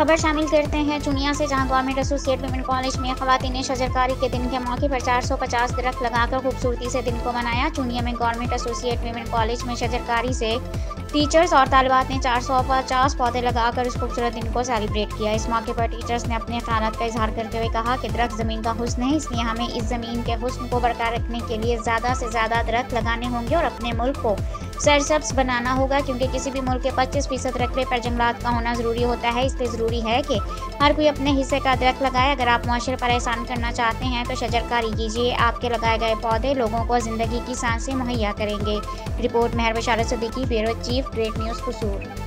खबर शामिल करते हैं चुनिया से, जहां गवर्नमेंट एसोसिएट वुमेन कॉलेज में खवातीन ने शजरकारी के दिन के मौके पर 450 दरख्त लगाकर खूबसूरती से दिन को मनाया। चुनिया में गवर्नमेंट एसोसिएट वुमेन कॉलेज में शजरकारी से टीचर्स और तालिबात ने 450 पौधे लगाकर इस खूबसूरत दिन को सेलिब्रेट किया। इस मौके पर टीचर्स ने अपने ख्यालात का इजहार करते हुए कहा कि दरख्त ज़मीन का हुस्न है, इसलिए हमें इस ज़मीन के हुस्न को बरकरार रखने के लिए ज़्यादा से ज़्यादा दरख्त लगाने होंगे और अपने मुल्क को सरसब्ज बनाना होगा, क्योंकि किसी भी मुल्क के 25% रकबे पर जंगलात का होना ज़रूरी होता है। इसलिए ज़रूरी है कि हर कोई अपने हिस्से का दरख्त लगाए। अगर आप मुआशरे पर एहसान करना चाहते हैं तो शजरकारी कीजिए। आपके लगाए गए पौधे लोगों को ज़िंदगी की सांसें मुहैया करेंगे। Report Mehar Basharat Siddiqui, bureau chief, great news, कसूर।